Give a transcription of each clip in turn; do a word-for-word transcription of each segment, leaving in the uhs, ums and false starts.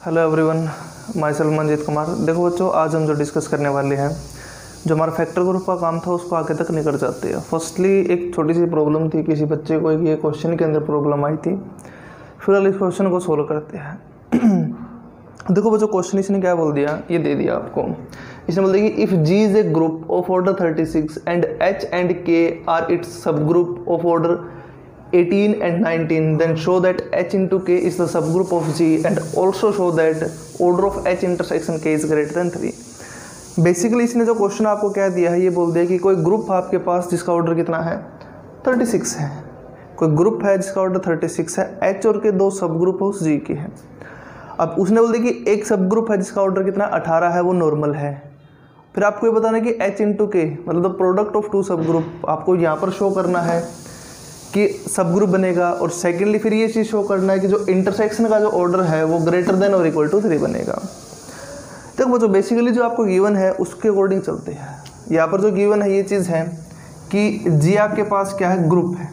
Hello everyone, myself Manjeet Kumar. देखो बच्चों, आज हम जो डिस्कस करने वाले हैं, जो हमारा फैक्टर ग्रुप का काम था उसको आगे तक निकल जाते हैं। फर्स्टली एक छोटी सी प्रॉब्लम थी, किसी बच्चे को ये क्वेश्चन के अंदर प्रॉब्लम आई थी। फिलहाल इस क्वेश्चन को सोल्व करते हैं। देखो बच्चों, क्वेश्चन इसने क्या बोल दिया, ये दे दिया आपको। इसने बोल दिया कि if G is a group of order thirty six and H and K are its सब group of order eighteen and nineteen, then show that h into k is the subgroup of G and also show that order of h intersection k is greater than three। Basically इसने जो question आपको क्या दिया है, ये बोल दिया कि कोई ग्रुप आपके पास जिसका ऑर्डर कितना है, थर्टी सिक्स है। कोई ग्रुप है जिसका ऑर्डर थर्टी सिक्स है, h और के दो सब ग्रुप उस G के हैं। अब उसने बोल दिया कि एक सब ग्रुप है जिसका ऑर्डर कितना अठारह है, वो नॉर्मल है। फिर आपको ये बताना कि h इंटू के मतलब product of two subgroup आपको यहाँ पर शो करना है कि सब ग्रुप बनेगा, और सेकेंडली फिर ये चीज़ शो करना है कि जो इंटरसेक्शन का जो ऑर्डर है वो ग्रेटर देन और इक्वल टू थ्री बनेगा। देखो वो जो बेसिकली जो आपको गिवन है उसके अकॉर्डिंग चलते हैं। यहाँ पर जो गिवन है ये चीज़ है कि जी आपके पास क्या है, ग्रुप है,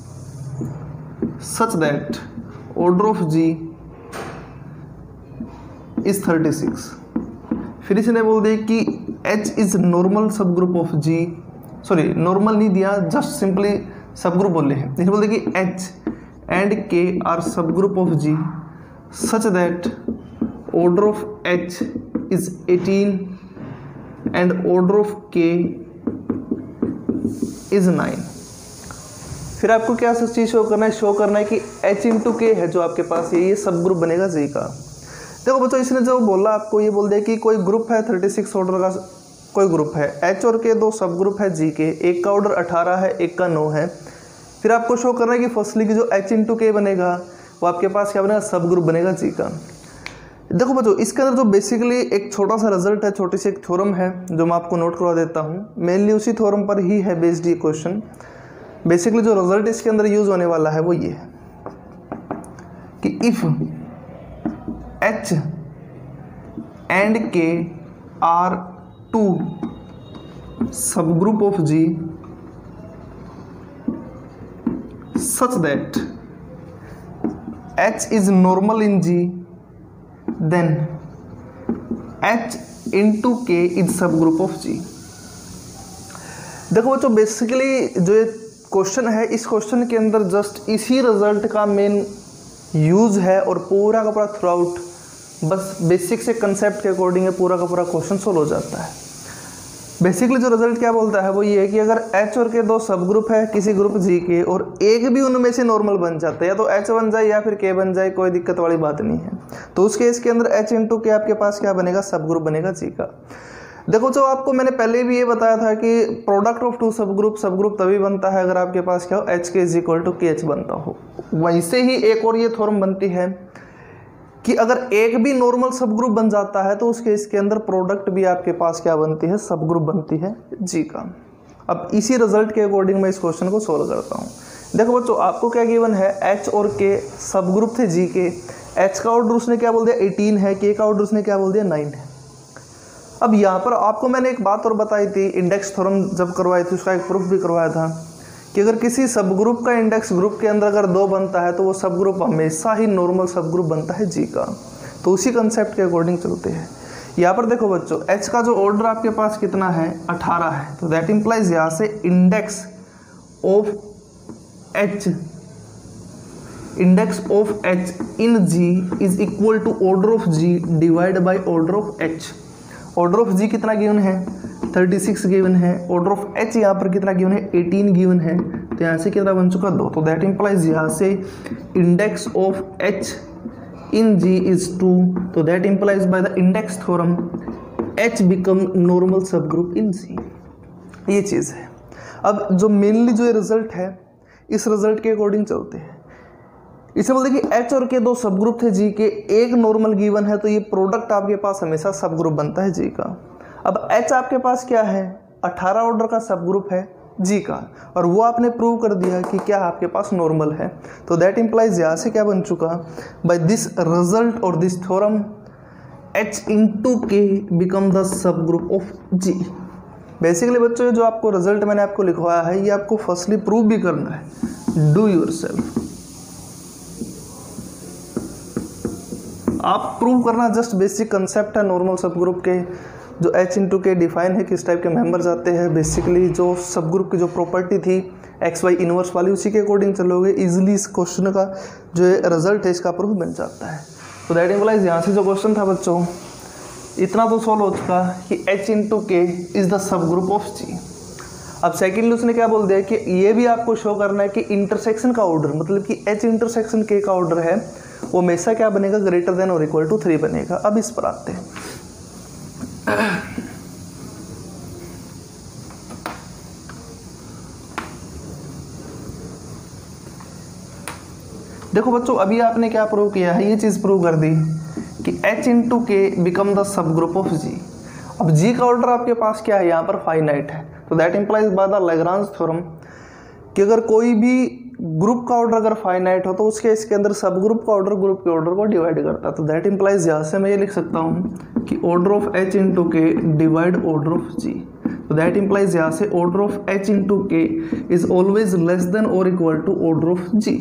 such that order of G is thirty six. फिर इसने बोल दिया कि एच इज नॉर्मल सब group of G, sorry normal नहीं दिया, जस्ट सिंपली सब ग्रुप बोले हैं। इसने बोलते कि एच एंड के आर सब group of G such that order of H is eighteen and order of K is nine. फिर आपको क्या सब चीज शो करना है, शो करना है कि एच इंटू के है जो आपके पास है, ये सब ग्रुप बनेगा जी का। देखो बच्चों, इसने जो बोला आपको, ये बोल दिया कि कोई ग्रुप है थर्टी सिक्स ऑर्डर का, कोई ग्रुप है एच और के दो सब ग्रुप है जी के, एक का ऑर्डर अठारह है, एक का नौ है। फिर आपको शो करना है कि फर्स्टली की जो एच इंटू के बनेगा वो आपके पास क्या बनेगा, सब ग्रुप बनेगा जी का। देखो बच्चों, इसके अंदर जो बेसिकली एक छोटा सा रिजल्ट है, छोटी सी एक थ्योरम है जो मैं आपको नोट करवा देता हूँ। मेनली उसी थ्योरम पर ही है बेस्ड ये क्वेश्चन। बेसिकली जो रिजल्ट इसके अंदर यूज होने वाला है वो ये है कि if H and K are two subgroup of G such that H is normal in G, then H into K is subgroup of G। देखो बच्चों, बेसिकली जो ये क्वेश्चन है, इस क्वेश्चन के अंदर जस्ट इसी रिजल्ट का मेन यूज है और पूरा का पूरा थ्रू आउट बस बेसिक से कंसेप्ट के अकॉर्डिंग है, पूरा का पूरा क्वेश्चन सोल्व हो जाता है। बेसिकली जो रिजल्ट क्या बोलता है वो ये है कि अगर H और के दो सब ग्रुप है किसी ग्रुप G के और एक भी उनमें से नॉर्मल बन जाता है, या तो H बन जाए या फिर K बन जाए, कोई दिक्कत वाली बात नहीं है। तो उस केस के अंदर H इंटू के आपके पास क्या बनेगा, सब ग्रुप बनेगा G का। देखो जो आपको मैंने पहले भी ये बताया था कि product of two subgroup subgroup तभी बनता है अगर आपके पास क्या हो, H K is equal to K H बनता हो। वैसे ही एक और ये थ्योरम बनती है कि अगर एक भी नॉर्मल सब ग्रुप बन जाता है तो उस केस के अंदर प्रोडक्ट भी आपके पास क्या बनती है, सब ग्रुप बनती है जी का। अब इसी रिजल्ट के अकॉर्डिंग मैं इस क्वेश्चन को सोल्व करता हूँ। देखो बच्चों, आपको क्या गिवन है, एच और के सब ग्रुप थे जी के। एच का ऑर्डर उसने क्या बोल दिया, एटीन है, के का ऑर्डर उसने क्या बोल दिया, नाइन है। अब यहाँ पर आपको मैंने एक बात और बताई थी, इंडेक्स थ्योरम जब करवाई थी उसका एक प्रूफ भी करवाया था कि अगर किसी सब ग्रुप का इंडेक्स ग्रुप के अंदर अगर दो बनता है तो वो सब ग्रुप हमेशा ही नॉर्मल सब ग्रुप बनता है जी का। तो उसी कंसेप्ट के अकॉर्डिंग चलते हैं। यहाँ पर देखो बच्चों, एच का जो ऑर्डर आपके पास कितना है, अठारह है, तो दैट इंप्लाइज यहाँ से index of H index of H in G is equal to order of G divide by order of H. Order of G कितना गिवन है, थर्टी सिक्स गिवन है। ऑर्डर ऑफ एच यहाँ पर कितना given है, eighteen given है। तो यहाँ से कितना बन चुका, दो। तो दैट इंप्लाइज यहाँ से index of H in G is two. तो that implies by the index theorem H become normal सब ग्रुप इन जी। ये चीज़ है। अब जो मेनली जो ये रिजल्ट है, इस रिजल्ट के अकॉर्डिंग चलते हैं। इसे बोलते कि एच और के दो सब ग्रुप थे जी के, एक नॉर्मल गिवन है, तो ये प्रोडक्ट आपके पास हमेशा सब ग्रुप बनता है जी का। अब एच आपके पास क्या है, अठारह ऑर्डर का सब ग्रुप है जी का, और वो आपने प्रूव कर दिया कि क्या आपके पास नॉर्मल है। तो दैट इंप्लाइज यहाँ से क्या बन चुका, बाय दिस रिजल्ट और this theorem H into K become the सब ग्रुप ऑफ जी। बेसिकली बच्चों, जो आपको रिजल्ट मैंने आपको लिखवाया है, ये आपको फर्स्टली प्रूव भी करना है, डू योरसेल्फ। आप प्रूव करना जस्ट बेसिक कंसेप्ट है नॉर्मल सब ग्रुप के, जो एच इंटू के डिफाइन है किस टाइप के मेंबर्स आते हैं, बेसिकली जो सब ग्रुप की जो प्रॉपर्टी थी एक्स वाई इनवर्स वाली उसी के अकॉर्डिंग चलोगे, इजीली इस क्वेश्चन का जो रिजल्ट है इसका प्रूफ बन जाता है। तो दैट इम्प्लाइज यहाँ से जो क्वेश्चन था बच्चों इतना तो सॉल्व हो चुका कि H into K is the सब ग्रुप ऑफ जी। अब सेकेंडली उसने क्या बोल दिया कि ये भी आपको शो करना है कि इंटरसेक्शन का ऑर्डर, मतलब कि एच इंटरसेक्शन के का ऑर्डर है वो हमेशा क्या बनेगा, ग्रेटर देन और इक्वल टू थ्री बनेगा। अब इस पर आते हैं। देखो बच्चों अभी आपने क्या प्रूव किया है, ये चीज प्रूव कर दी कि h into K become the सब ग्रुप ऑफ g। अब g का ऑर्डर आपके पास क्या है, यहाँ पर फाइनाइट है, तो that implies by the Lagrange theorem कि अगर कोई भी ग्रुप का ऑर्डर अगर फाइनाइट हो तो उसके इसके अंदर सब ग्रुप का ऑर्डर ग्रुप के ऑर्डर को डिवाइड करता है। तो दैट इम्प्लाइज यहाँ से मैं ये लिख सकता हूँ कि order of h into K divide order of g। तो दैट इम्प्लाइज यहाँ से order of h into K is always less than और equal to order of g।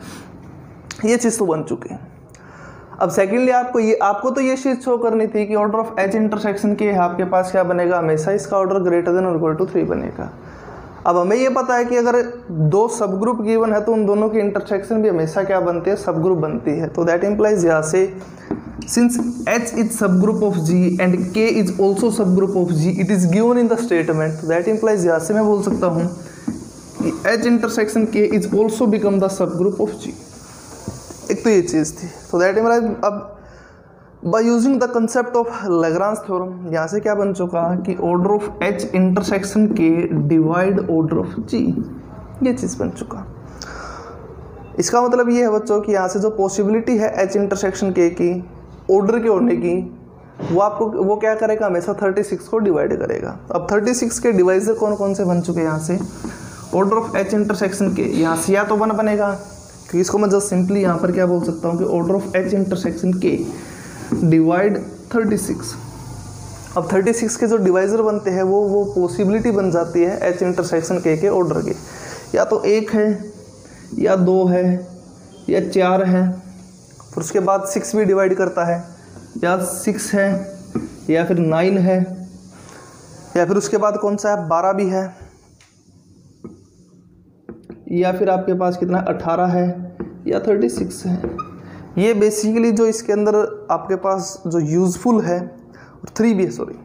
ये चीज़ तो बन चुकी है। अब सेकेंडली आपको ये आपको तो ये चीज़ शो करनी थी कि ऑर्डर ऑफ एच इंटरसेक्शन के आपके पास क्या बनेगा, हमेशा इसका ऑर्डर ग्रेटर देन और इक्वल टू थ्री बनेगा। अब हमें ये पता है कि अगर दो सब ग्रुप गिवन है तो उन दोनों की इंटरसेक्शन भी हमेशा क्या बनती है, सब ग्रुप बनती है। तो दैट इम्प्लाइज यहाँ से सिंस एच इज सब group of G and K is also सब group of G, it is given in the statement. तो दैट इम्प्लाइज यहाँ से मैं बोल सकता हूँ कि H intersection K is also become the सब ग्रुप ऑफ जी। एक तो ये चीज़ थी। तो दैट इम्प्लाइज अब by using the concept of Lagrange theorem यहाँ से क्या बन चुका कि order of H intersection K divide order of G, ये चीज़ बन चुका। इसका मतलब ये है बच्चों कि यहाँ से जो पॉसिबिलिटी है एच इंटरसेक्शन के की ऑर्डर के होने की, वो आपको वो क्या करेगा, हमेशा थर्टी सिक्स को डिवाइड करेगा। अब थर्टी सिक्स के डिवाइजर कौन कौन से बन चुके हैं यहाँ से, ऑर्डर ऑफ एच इंटरसेक्शन के यहाँ से या तो वन बनेगा, क्योंकि इसको मैं जस्ट सिंपली यहाँ पर क्या बोल सकता हूँ कि order of H intersection K divide thirty six. अब थर्टी सिक्स के जो डिवाइजर बनते हैं वो वो पॉसिबिलिटी बन जाती है एच इंटरसेक्शन के के ऑर्डर के, या तो एक है या दो है या चार है, फिर उसके बाद सिक्स भी डिवाइड करता है, या सिक्स है या फिर नाइन है, या फिर उसके बाद कौन सा है, बारह भी है, या फिर आपके पास कितना अठारह है या थर्टी सिक्स है। ये बेसिकली जो इसके अंदर आपके पास जो यूजफुल है, और थ्री भी है सॉरी,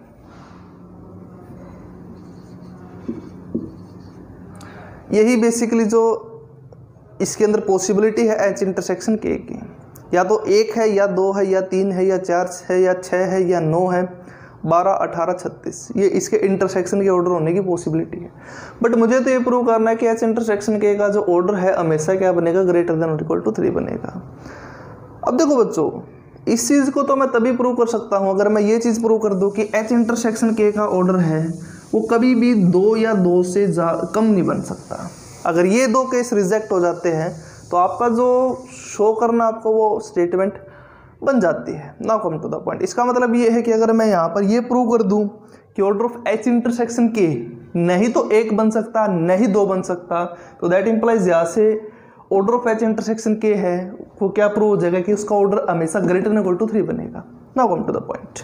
यही बेसिकली जो इसके अंदर पॉसिबिलिटी है एच इंटरसेक्शन के की, या तो एक है या दो है या तीन है या चार है या छः है या नौ है, बारह अठारह छत्तीस, ये इसके इंटरसेक्शन के ऑर्डर होने की पॉसिबिलिटी है। बट मुझे तो ये प्रूव करना है कि एच इंटरसेक्शन के का जो ऑर्डर है हमेशा क्या बनेगा, ग्रेटर देन और इक्वल टू थ्री बनेगा। अब देखो बच्चों इस चीज़ को तो मैं तभी प्रूव कर सकता हूँ अगर मैं ये चीज़ प्रूव कर दूँ कि एच इंटरसेक्शन के का ऑर्डर है वो कभी भी दो या दो से कम नहीं बन सकता। अगर ये दो केस रिजेक्ट हो जाते हैं तो आपका जो शो करना आपको वो स्टेटमेंट बन जाती है। Now come to the point. इसका मतलब ये है कि अगर मैं यहाँ पर ये प्रूव कर दूँ कि ऑर्डर ऑफ एच इंटरसेक्शन के नहीं तो एक बन सकता नहीं दो बन सकता, तो दैट इम्प्लाइज यहाँ से ऑर्डर ऑफ एच इंटरसेक्शन के है वो क्या प्रूव हो जाएगा कि उसका ऑर्डर हमेशा greater than equal to three बनेगा। Now come to the point.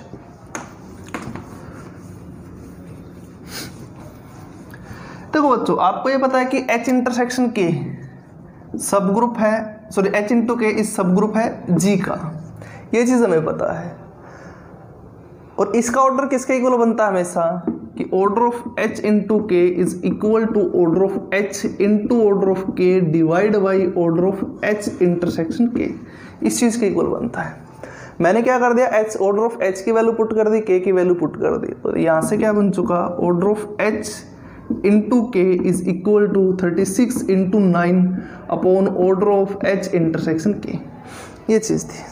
देखो बच्चों आपको ये पता है कि एच इंटरसेक्शन के सब ग्रुप है, सॉरी एच इंटू के इस सब ग्रुप है जी का, ये चीज हमें पता है। और इसका ऑर्डर किसके इक्वल बनता है हमेशा कि order of H into K is equal to order of H into order of K divide by order of H intersection K, इस चीज के इक्वल बनता है। मैंने क्या कर दिया, एच ऑर्डर ऑफ एच की वैल्यू पुट कर दी, के की वैल्यू पुट कर दी, तो यहाँ से क्या बन चुका, order of H into K is equal to thirty six into nine upon order of H intersection K, ये चीज थी।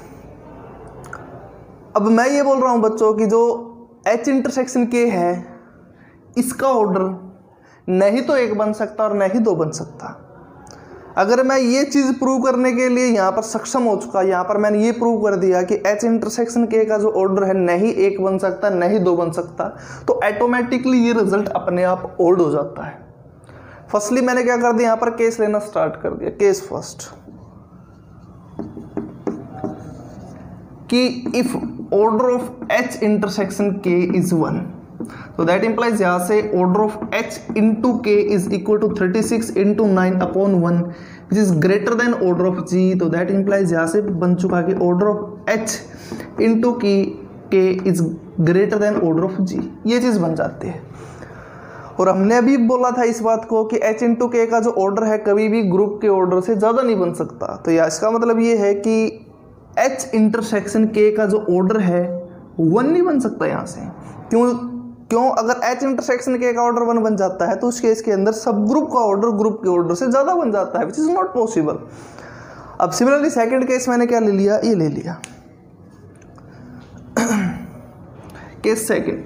अब मैं ये बोल रहा हूं बच्चों कि जो एच इंटरसेक्शन के है इसका ऑर्डर नहीं तो एक बन सकता और नहीं दो बन सकता। अगर मैं ये चीज़ प्रूव करने के लिए यहाँ पर सक्षम हो चुका, यहाँ पर मैंने ये प्रूव कर दिया कि एच इंटरसेक्शन के का जो ऑर्डर है नहीं एक बन सकता नहीं दो बन सकता, तो ऑटोमेटिकली ये रिजल्ट अपने आप ओल्ड हो जाता है। फर्स्टली मैंने क्या कर दिया, यहाँ पर केस लेना स्टार्ट कर दिया। केस फर्स्ट कि if order of H intersection K is one, तो दैट इंप्लाइज यहाँ से order of H into K is equal to thirty six into nine upon one which is greater than order of G. तो that implies यहाँ से बन चुका कि order of H into की K is greater than order of G, ये चीज़ बन जाती है। और हमने अभी बोला था इस बात को कि एच इंटू के का जो ऑर्डर है कभी भी ग्रुप के ऑर्डर से ज़्यादा नहीं बन सकता। तो या इसका मतलब ये है कि एच इंटरसेक्शन के का जो ऑर्डर है वन नहीं बन सकता यहाँ से। क्यों क्यों अगर एच इंटरसेक्शन के का ऑर्डर वन बन जाता है तो उस केस के अंदर सब ग्रुप का ऑर्डर ग्रुप के ऑर्डर से ज़्यादा बन जाता है, विच इज़ नॉट पॉसिबल। अब सिमिलरली सेकेंड केस मैंने क्या ले लिया, ये ले लिया केस सेकेंड,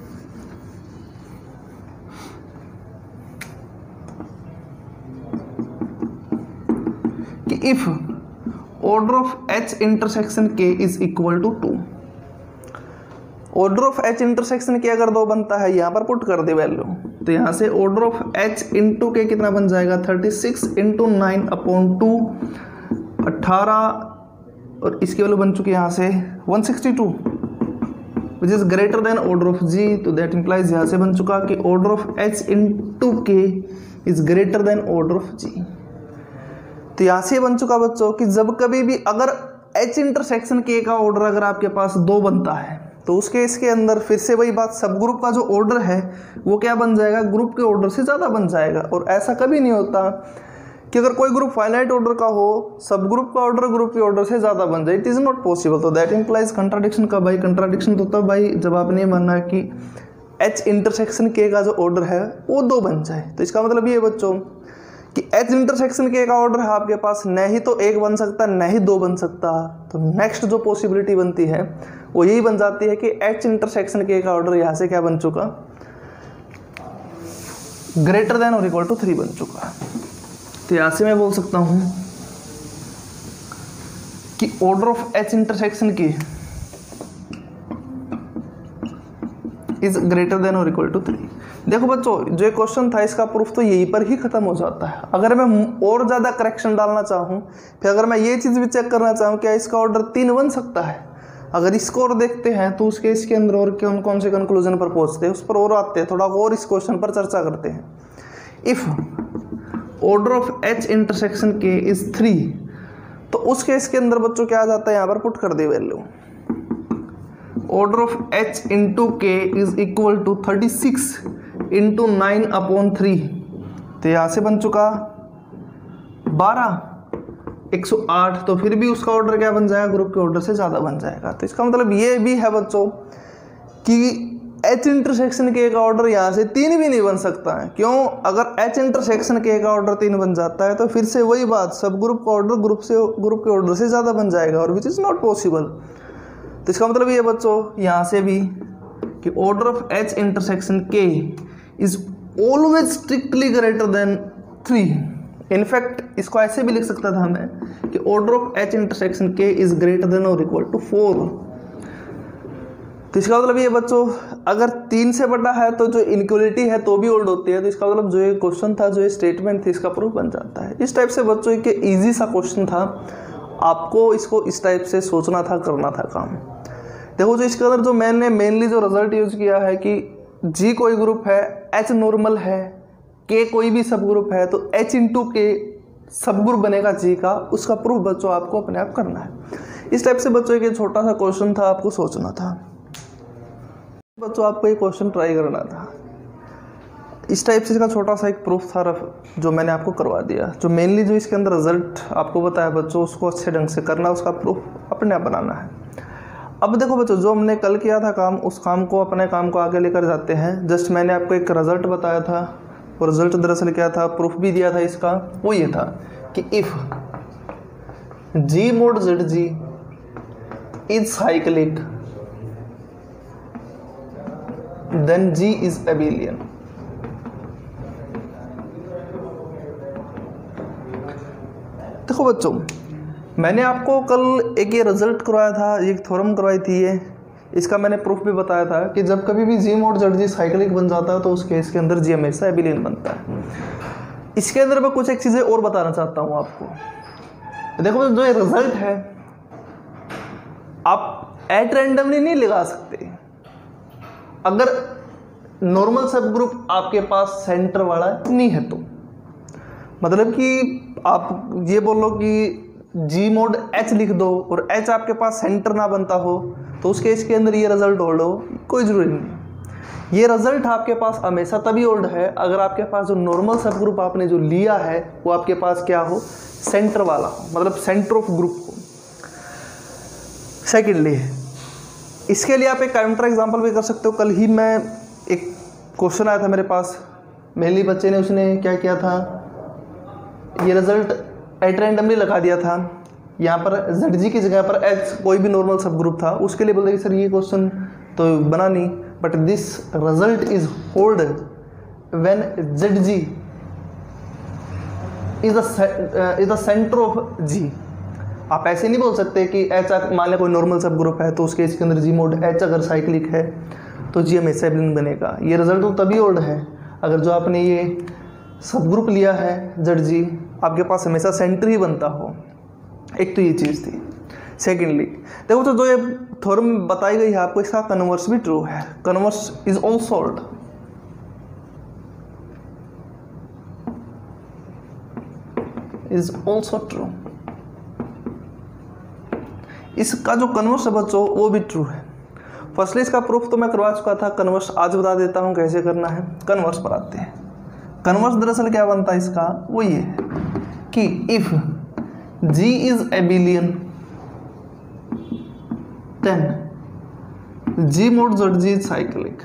कि if order of H intersection K is equal to two, order of H intersection K अगर दो बनता है यहाँ पर पुट कर दे वैल्यू, तो यहाँ से ऑर्डर ऑफ एच इंटू के कितना बन जाएगा, thirty six into nine upon two, अट्ठारह, और इसकी वैल्यू बन चुकी है यहाँ से one sixty two which is greater than order of G. तो दैट इंप्लाइज यहाँ से बन चुका कि order of H into K is greater than order of G. तो यहाँ से बन चुका बच्चों कि जब कभी भी अगर एच इंटरसेक्शन के का ऑर्डर अगर आपके पास दो बनता है तो उस केस के अंदर फिर से वही बात, सब ग्रुप का जो ऑर्डर है वो क्या बन जाएगा, ग्रुप के ऑर्डर से ज़्यादा बन जाएगा। और ऐसा कभी नहीं होता कि अगर कोई ग्रुप फाइनाइट ऑर्डर का हो, सब ग्रुप का ऑर्डर ग्रुप के ऑर्डर से ज़्यादा बन जाए, इट इज़ नॉट पॉसिबल। तो दैट इंप्लाइज कंट्राडिक्शन का भाई, कंट्राडिक्शन तो तब भाई जब आपने माना कि एच इंटरसेक्शन के का जो ऑर्डर है वो दो बन जाए। तो इसका मतलब ये बच्चों कि एच इंटरसेक्शन के का ऑर्डर है आपके पास न ही तो एक बन सकता न ही दो बन सकता। तो नेक्स्ट जो पॉसिबिलिटी बनती है वो यही बन जाती है कि एच इंटरसेक्शन के का ऑर्डर यहाँ से क्या बन चुका, ग्रेटर देन और इक्वल टू थ्री बन चुका। तो यहाँ से मैं बोल सकता हूँ कि order of H intersection K is greater than और इक्वल टू थ्री। देखो बच्चों जो क्वेश्चन था इसका प्रूफ तो यहीं पर ही खत्म हो जाता है। अगर मैं और ज़्यादा करेक्शन डालना चाहूँ, फिर अगर मैं ये चीज़ भी चेक करना चाहूँ क्या इसका ऑर्डर तीन बन सकता है, अगर इसको और देखते हैं तो उसके इसके अंदर और कौन कौन से कंक्लूजन पर पहुँचते हैं उस पर और आते हैं, थोड़ा और इस क्वेश्चन पर चर्चा करते हैं। If order of H intersection K is three, तो उस केस के अंदर बच्चों क्या आ जाता है, यहाँ पर पुट कर दे value, order of H into K is equal to thirty six into nine upon three. तो यहाँ से बन चुका बारह, एक सौ आठ। तो फिर भी उसका ऑर्डर क्या बन जाएगा, ग्रुप के ऑर्डर से ज़्यादा बन जाएगा। तो इसका मतलब ये भी है बच्चों कि एच इंटरसेक्शन के का ऑर्डर यहाँ से तीन भी नहीं बन सकता है। क्यों, अगर एच इंटरसेक्शन के का ऑर्डर तीन बन जाता है तो फिर से वही बात, सब ग्रुप का ऑर्डर ग्रुप से ग्रुप के ऑर्डर से ज़्यादा बन जाएगा, और विच इज़ नॉट पॉसिबल। तो इसका मतलब ये बच्चों यहाँ से भी कि order of H intersection K is always strictly greater than three. In fact इसको ऐसे भी लिख सकता था मैं कि order of H intersection K is greater than और इक्वल टू फोर। तो इसका मतलब ये बच्चों अगर तीन से बड़ा है तो जो इनइक्वलिटी है तो भी ओल्ड होती है। तो इसका मतलब जो ये क्वेश्चन था, जो ये स्टेटमेंट थी, इसका प्रूफ बन जाता है। इस टाइप से बच्चों के इजी सा क्वेश्चन था, आपको इसको इस टाइप से सोचना था, करना था काम। देखो जो इसके अंदर जो मैंने मेनली जो रिजल्ट यूज किया है कि जी कोई ग्रुप है, एच नॉर्मल है, के कोई भी सब ग्रुप है, तो एच इंटू के सब ग्रुप बनेगा जी का, उसका प्रूफ बच्चों आपको अपने आप करना है। इस टाइप से बच्चों एक छोटा सा क्वेश्चन था, आपको सोचना था बच्चों, आपको ये क्वेश्चन ट्राई करना था। इस टाइप से इसका छोटा सा एक प्रूफ था जो मैंने आपको करवा दिया। जो मेनली जो इसके अंदर रिजल्ट आपको बताया बच्चों, उसको अच्छे ढंग से करना, उसका प्रूफ अपने आप बनाना है। अब देखो बच्चों जो हमने कल किया था काम, उस काम को अपने काम को आगे लेकर जाते हैं। जस्ट मैंने आपको एक रिजल्ट बताया था, वो रिजल्ट दरअसल क्या था, प्रूफ भी दिया था इसका, वो ये था कि if G mod Z G is cyclic then G is abelian. देखो बच्चों मैंने आपको कल एक ये रिजल्ट करवाया था, एक थ्योरम करवाई थी ये, इसका मैंने प्रूफ भी बताया था कि जब कभी भी G mod Z G cyclic बन जाता है तो उस केस के अंदर जी हमेशा एबिलियन बनता है। इसके अंदर मैं कुछ एक चीज़ें और बताना चाहता हूँ आपको। देखो जो ये रिजल्ट है, आप एट रैंडमली नहीं लगा सकते। अगर नॉर्मल सब ग्रुप आपके पास सेंटर वाला नहीं है तो, मतलब कि आप ये बोलो कि जी मोड एच लिख दो और एच आपके पास सेंटर ना बनता हो तो उस केस के अंदर ये रिजल्ट होल्ड हो, कोई जरूरी नहीं। ये रिजल्ट आपके पास हमेशा तभी होल्ड है अगर आपके पास जो नॉर्मल सब ग्रुप आपने जो लिया है वो आपके पास क्या हो, सेंटर वाला हो, मतलब सेंटर ऑफ ग्रुप हो। सेकेंडली, इसके लिए आप एक काउंटर एग्जांपल भी कर सकते हो। कल ही मैं एक क्वेश्चन आया था मेरे पास, मेनली बच्चे ने उसने क्या किया था, ये रिजल्ट एट रैंडमली लगा दिया था। यहाँ पर जेड जी की जगह पर एच कोई भी नॉर्मल सब ग्रुप था, उसके लिए बोलते कि सर ये क्वेश्चन तो बना नहीं, but this result is hold when Z G is the centre of G. आप ऐसे नहीं बोल सकते कि एच मान लिया कोई नॉर्मल सब ग्रुप है तो उसके इसके अंदर जी मोड एच अगर साइक्लिक है तो जी हमेशा एबिलियन बनेगा। ये रिजल्ट तो तभी होल्ड है अगर जो आपने ये सब ग्रुप लिया है जेड जी आपके पास हमेशा सेंटर ही बनता हो। एक तो ये चीज़ थी। सेकेंडली देखो तो जो ये थ्योरम बताई गई है आपको, इसका कन्वर्स भी ट्रू है। Converse is also hold. Is also true. इसका जो कन्वर्स है बच्चों वो भी ट्रू है। फर्स्टली इसका प्रूफ तो मैं करवा चुका था, कन्वर्स आज बता देता हूँ कैसे करना है। कन्वर्स पर आते हैं। कन्वर्स दरअसल क्या बनता है इसका, वो ये कि if G is abelian then G mod Z G is cyclic.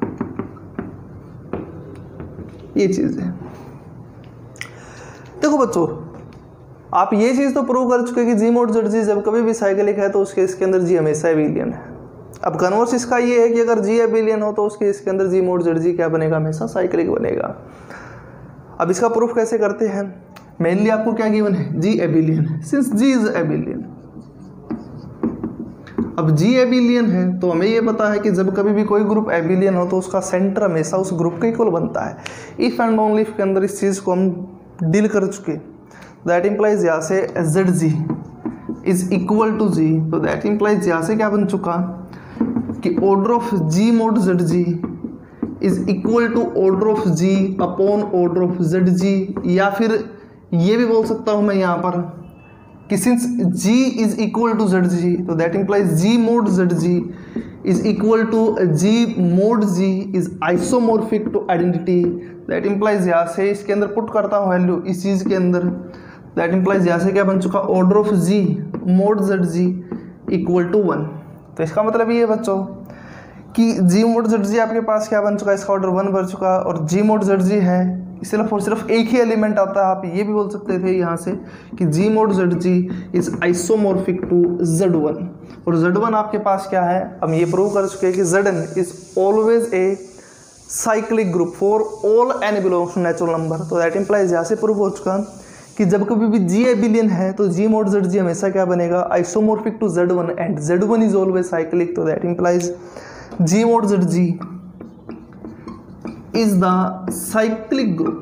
ये चीज है। देखो बच्चों, आप ये चीज तो प्रूव कर चुके कि G mod Z G जब कभी भी साइक्लिक है तो उसके इसके अंदर G हमेशा एबिलियन है। अब कन्वर्स इसका ये है कि अगर G एबिलियन हो तो उसके इसके अंदर G mod Z G क्या बनेगा, हमेशा साइक्लिक बनेगा। अब इसका प्रूफ कैसे करते हैं, मेनली आपको क्या गिवन है, G abelian. Since G is abelian, अब G एबिलियन है तो हमें ये पता है कि जब कभी भी कोई ग्रुप एबिलियन हो तो उसका सेंटर हमेशा उस ग्रुप के इक्वल बनता है। इफ एंड ओनली इफ के अंदर इस चीज़ को हम डील कर चुके, दैट इम्प्लाइज यहाँ से Z G is equal to G, तो दैट इम्प्लाइज यहाँ से क्या बन चुका कि order of G mod Z G is equal to order of G upon order of Z G। या फिर ये भी बोल सकता हूँ मैं यहाँ पर कि since G is equal to Z G तो that implies G mod Z G is equal to G mod G is isomorphic to identity. That implies यहाँ से इसके अंदर पुट करता हूँ वैल्यू इस चीज़ के अंदर, दैट इम्प्लाइज यहाँ से क्या बन चुका, order of G mod Z G equal to one. तो इसका मतलब ये है बच्चों कि G mod Z G आपके पास क्या बन चुका है, इसका ऑर्डर वन बन चुका और G mod Z G है सिर्फ और सिर्फ एक ही एलिमेंट आता है। आप ये भी बोल सकते थे यहाँ से कि G mod Z G is isomorphic to Z one, और Z वन आपके पास क्या है, हम ये प्रूव कर चुके हैं कि Z n is always a cyclic group for all n belongs to natural number. तो दैट इम्प्लाइज यहाँ से प्रूव हो चुका कि जब कभी भी G एबिलियन है तो G mod Z G हमेशा क्या बनेगा, isomorphic to Z one and Z one is always cyclic. तो that implies G mod Z G is the cyclic group।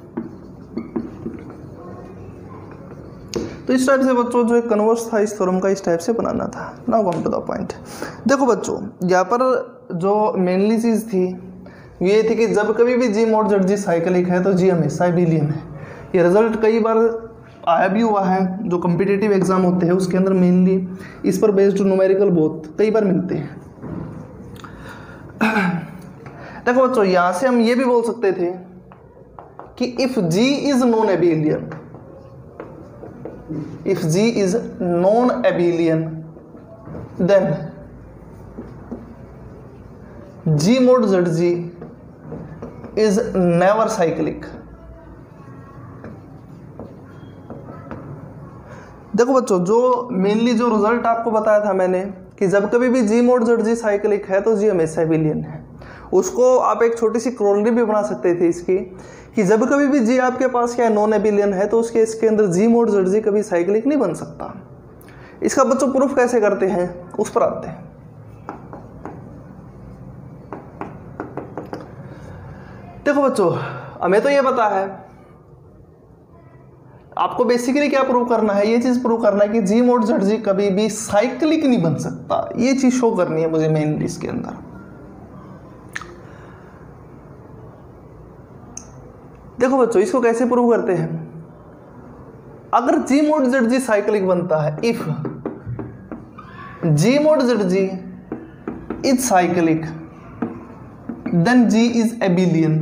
तो इस टाइप से बच्चों जो एक कन्वर्स था इस थ्योरम का, इस टाइप से बनाना था। Now come to the point. देखो बच्चों, यहाँ पर जो मेनली चीज़ थी ये थी कि जब कभी भी G mod Z G cyclic है तो G हमेशा एबिलियन है। ये रिजल्ट कई बार आया भी हुआ है, जो कम्पिटिटिव एग्जाम होते हैं उसके अंदर मेनली इस पर बेस्ड न्यूमेरिकल बहुत कई बार मिलते हैं। देखो बच्चों, यहां से हम ये भी बोल सकते थे कि if G is non abelian, if G is non abelian then G mod Z G is never cyclic. देखो बच्चों, जो मेनली जो रिजल्ट आपको बताया था मैंने कि जब कभी भी G mod Z G cyclic है तो G हमेशा एबिलियन है, उसको आप एक छोटी सी क्रोनरी भी बना सकते थे इसकी कि जब कभी भी G आपके पास क्या नॉन एबिलियन है तो उसके इसके अंदर G mod Z G कभी साइक्लिक नहीं बन सकता। इसका बच्चों प्रूफ कैसे करते हैं उस पर आते हैं। देखो बच्चों, हमें तो ये पता है आपको बेसिकली क्या प्रूव करना है, ये चीज प्रूव करना है कि जी मोड जेड जी कभी भी साइक्लिक नहीं बन सकता, ये चीज शो करनी है मुझे मेनली इसके अंदर। देखो बच्चों इसको कैसे प्रूव करते हैं, अगर G mod Z G cyclic बनता है, if G mod Z G is cyclic then G is abelian.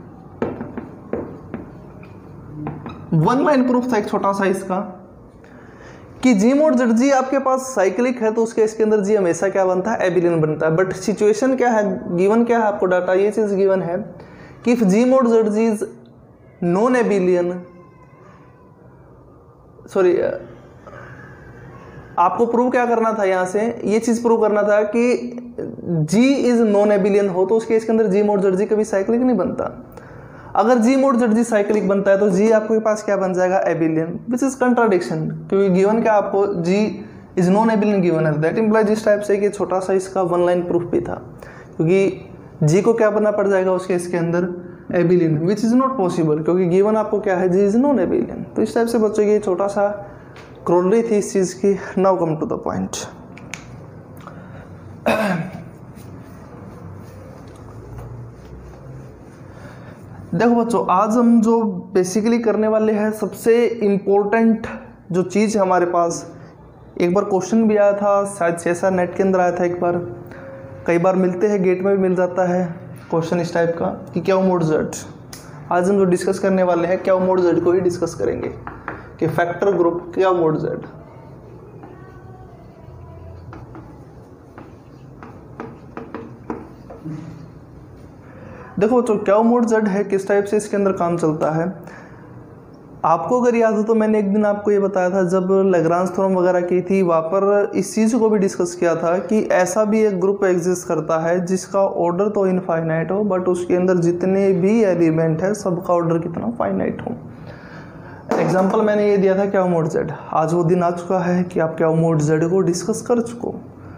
One line proof था एक छोटा सा इसका कि जी मोड जेड जी आपके पास साइक्लिक है तो उसके इसके अंदर जी हमेशा क्या बनता है, एबिलियन बनता है। बट सिचुएशन क्या है, गिवन क्या है आपको डाटा, ये चीज गिवन है कि if G mod Z G is non abelian, sorry आपको प्रूव क्या करना था, यहां से ये चीज प्रूव करना था कि G इज नॉन एबिलियन हो तो उसके इसके अंदर जी मोड जेड जी कभी साइक्लिक नहीं बनता। अगर G mod Z G cyclic बनता है तो जी आपके पास क्या बन जाएगा, एबिलियन, विच इज कंट्राडिक्शन, क्योंकि गिवन क्या आपको G is non abelian given है, दैट इम्प्लाइज इस टाइप से कि छोटा सा इसका वन लाइन प्रूफ भी था, क्योंकि G को क्या बनना पड़ जाएगा उसके इसके अंदर abelian, which is not possible, क्योंकि गिवन आपको क्या है, G इज नॉन एबिलियन। तो इस टाइप से बच्चों की छोटा सा क्रोलरी थी इस चीज की। Now come to the point. देखो बच्चों आज हम जो बेसिकली करने वाले हैं, सबसे इम्पोर्टेंट जो चीज़ हमारे पास, एक बार क्वेश्चन भी आया था शायद जैसा नेट के अंदर आया था एक बार, कई बार मिलते हैं गेट में भी मिल जाता है क्वेश्चन इस टाइप का कि क्या मोड जेड। आज हम जो डिस्कस करने वाले हैं क्या मोड जेड को ही डिस्कस करेंगे कि फैक्टर ग्रुप क्या मोड जेड। देखो जो क्या मोड जेड है किस टाइप से इसके अंदर काम चलता है, आपको अगर याद हो तो मैंने एक दिन आपको ये बताया था जब लैग्रांज थ्योरम वगैरह की थी, वहाँ पर इस चीज़ को भी डिस्कस किया था कि ऐसा भी एक ग्रुप एग्जिस्ट करता है जिसका ऑर्डर तो इनफाइनाइट हो बट उसके अंदर जितने भी एलिमेंट है सबका ऑर्डर कितना फाइनाइट हो। एग्जाम्पल मैंने ये दिया था क्या मोड जेड। आज वो दिन आ चुका है कि आप क्या मोड जेड को डिस्कस कर चुको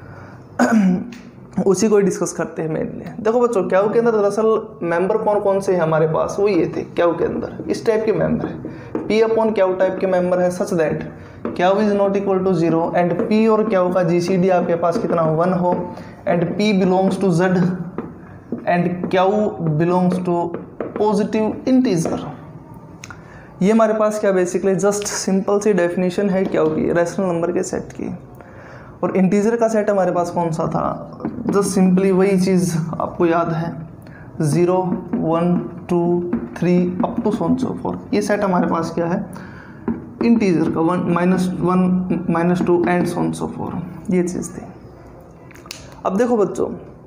उसी को ही डिस्कस करते हैं मेनली। देखो बच्चों क्या के अंदर दरअसल मेंबर कौन कौन से हैं हमारे पास, वो ये थे क्या के अंदर इस टाइप के मेंबर है, पी अपॉन क्या टाइप के मेंबर है सच दैट क्या is not equal to zero and P और क्या का जीसीडी आपके पास कितना वन हो and P belongs to Z and क्या बिलोंग्स टू पॉजिटिव इंटीजर। ये हमारे पास क्या बेसिकली जस्ट सिंपल सी डेफिनेशन है क्या की, रैशनल नंबर के सेट की। और इंटीजर का सेट हमारे पास कौन सा था, जस्ट सिंपली वही चीज़ आपको याद है, zero one two three up to so on so forth. ये सेट हमारे पास क्या है इंटीजर का, one minus one minus two and so on so forth, ये चीज़ थी। अब देखो बच्चों